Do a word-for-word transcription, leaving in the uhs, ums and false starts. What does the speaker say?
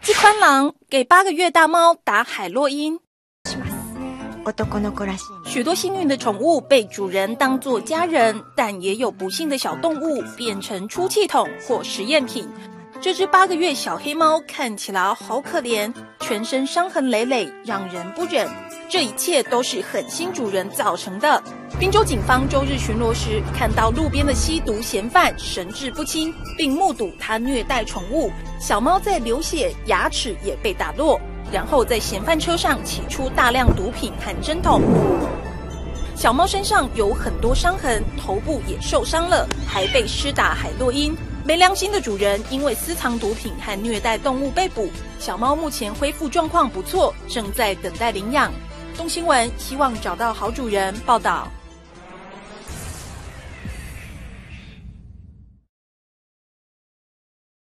季宽郎给八个月大猫打海洛因。许多幸运的宠物被主人当作家人，但也有不幸的小动物变成出气筒或实验品。这只八个月小黑猫看起来好可怜，全身伤痕累累，让人不忍。这一切都是狠心主人造成的。滨州警方周日巡逻时，看到路边的吸毒嫌犯神志不清，并目睹他虐待宠物，小猫在流血，牙齿也被打落。然后在嫌犯车上起出大量毒品和针筒。小猫身上有很多伤痕，头部也受伤了，还被施打海洛因。没良心的主人因为私藏毒品和虐待动物被捕。小猫目前恢复状况不错，正在等待领养。东新闻希望找到好主人。报道。